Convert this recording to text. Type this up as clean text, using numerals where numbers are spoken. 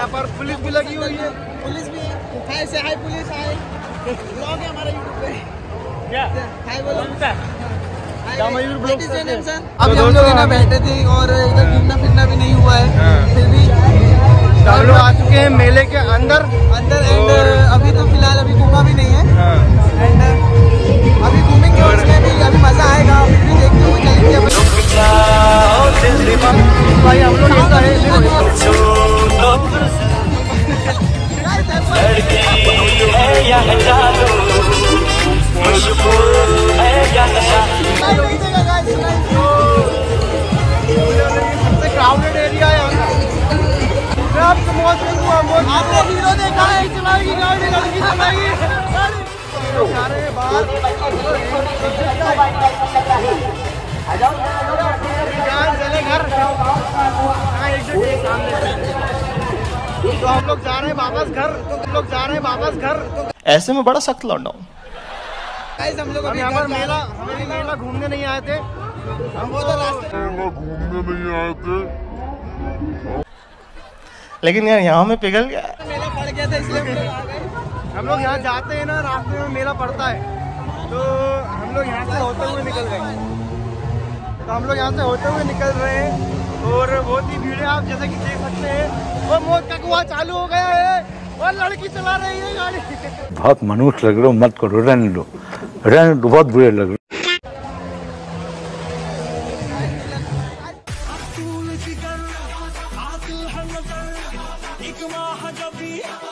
यहाँ पर पुलिस भी लगी हुई है, पुलिस भी है। से हाय पुलिस, हाय ब्लॉग है हमारा यूट्यूब पे। क्या हाय बोलो अभी हम लोग यहाँ बैठे थे और इधर घूमना फिरना भी नहीं हुआ है, फिर भी हम लोग आ चुके हैं मेले के अंदर एंड अभी तो फिलहाल अभी घूमा भी नहीं है एंड अभी घूमेंगे और उसमें भी अभी मजा आएगा, फिर भी देखते हुए चलेंगे। भाई हम लोग सबसे क्राउडेड एरिया है। मैं आपको मौत करूँगा, आपने हीरो देखा है, चलाएगी गाड़ी, लड़की चलाएगी बाहर चले घर। तो हम लोग जा रहे हैं वापस घर, ऐसे में बड़ा सख्त लौंडा हूँ। हम लोग अभी यहाँ पर मेला घूमने नहीं आए थे, हम वो तो रास्ते लेकिन यार यहाँ में पिघल गया। मेला पड़ गया था इसलिए हम लोग आ गए। हम लोग यहाँ जाते हैं ना, रास्ते में मेला पड़ता है, तो हम लोग यहाँ से होते हुए निकल रहे हैं। और बहुत ही भीड़ है, आप जैसे कि देख सकते हैं। वो मौत का कुआं चालू हो गया है और लड़की चला रही है गाड़ी। बहुत मनुष्य लग रहे हो, मत करो, रहने दो, बहुत बुरे लग रहे। एक माह जब